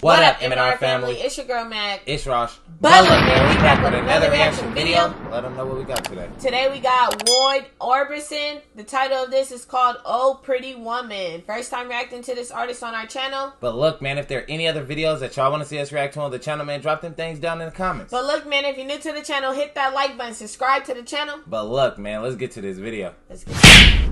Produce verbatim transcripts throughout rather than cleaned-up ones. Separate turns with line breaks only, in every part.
What, what up, M and R family? It's your girl, Mag.
It's Rosh.
But look, man, we back with another reaction video.
Let them know what we got today.
Today we got Ward Orbison. The title of this is called Oh Pretty Woman. First time reacting to this artist on our channel.
But look, man, if there are any other videos that y'all want to see us react to on the channel, man, drop them things down in the comments.
But look, man, if you're new to the channel, hit that like button, subscribe to the channel.
But look, man, let's get to this video.
Let's get to it.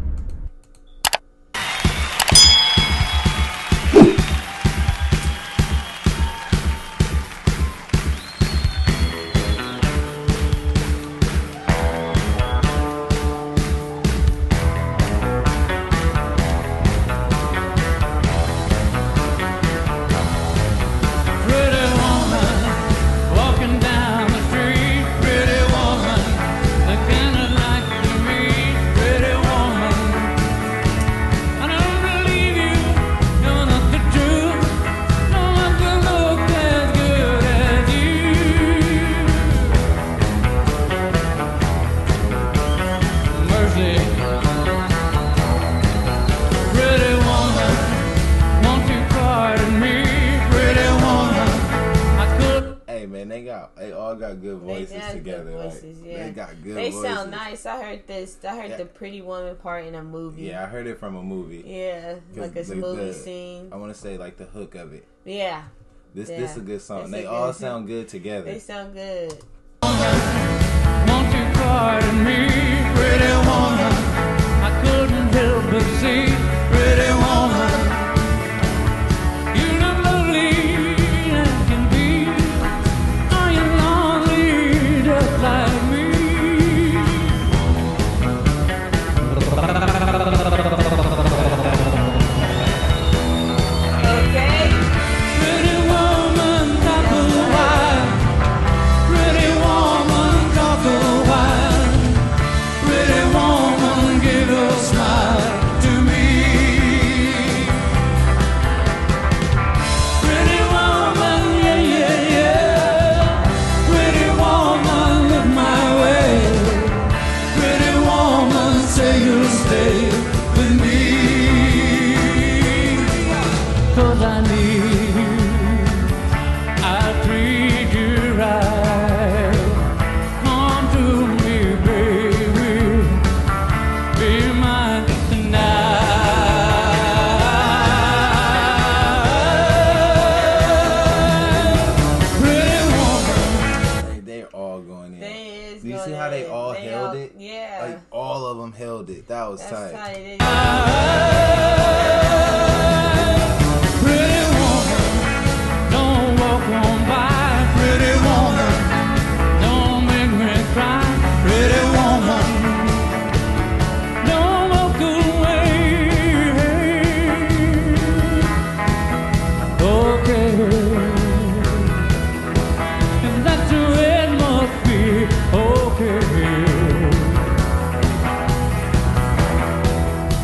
They got, they all got good voices
they got
together.
Good voices,
like,
yeah.
They got good
They
voices.
sound nice. I heard this. I heard yeah. the Pretty Woman part in a movie.
Yeah, I heard it from a movie.
Yeah, like a
the,
movie
the,
scene.
I want to say like the hook of it.
Yeah.
This
yeah.
this is a good song.
It's
they
good
all sound good together.
They sound good.
Won't you pardon me, pretty woman? I couldn't help but see, pretty woman. You look lovely as can be. Are you lonely just like me?
Okay.
Pretty woman, talk a while. Pretty woman, talk a while. Pretty woman, give a smile to me. Pretty woman, yeah, yeah, yeah. Pretty woman, look my way. Pretty woman, say you'll stay with me. 'Cause I need you, I treat you right. Come to me, baby, be mine tonight. Pretty woman.
They, they're all going in.
They is
Do you
going
see how they
in.
all
they
held
all,
it?
Yeah.
Like all of them held it. That was
That's
tight.
tight. It is.
Pretty woman, don't walk on by. Pretty woman, don't make me cry. Pretty woman, don't walk away. Okay, if that's the way it must be. Okay.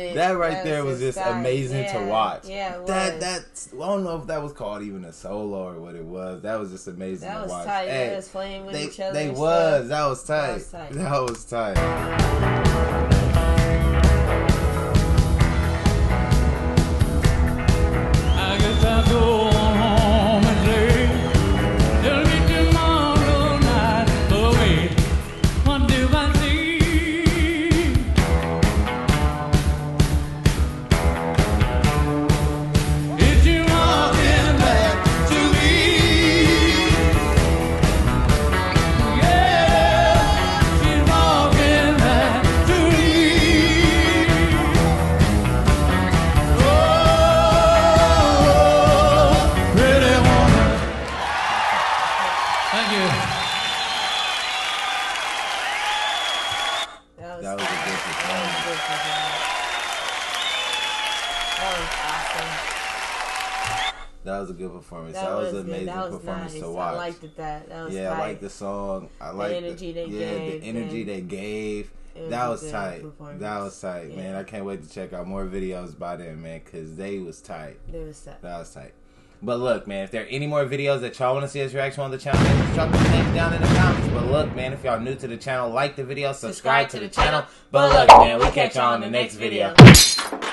it.
That right
That's
there was
his
just
style.
amazing
yeah.
to watch.
Yeah, it was.
That that's I don't know if that was called even a solo or what it was. That was just amazing
that
to
was
watch.
tight.
Hey,
they was playing with
they,
each other.
They
and
was.
stuff.
That was tight.
That was tight.
That was tight.
I guess I'll go on home and play. It'll be tomorrow night. But wait, what do I see? Is you walking back to me? Yeah, she's walking back to me. Oh, pretty woman. Thank you.
That was,
That was a good
that was
performance.
a good performance. That was awesome.
That was a good performance.
That,
That, was,
was
an
good.
amazing
That was
performance
nice.
to watch.
I liked it. That that was
Yeah,
tight.
I like the song. I like
energy they
yeah,
gave,
the energy
man.
they gave.
It was
That
a
was
good
tight.
performance.
That was tight, man.
Yeah.
I can't wait to check out more videos by them, man, because they was tight.
It was tight.
That was tight. But look, man, if there are any more videos that y'all want to see us react to on the channel, man, just drop the names down in the comments. But look, man, if y'all new to the channel, like the video, subscribe, to the, channel. But look, man, we'll catch y'all on the next video.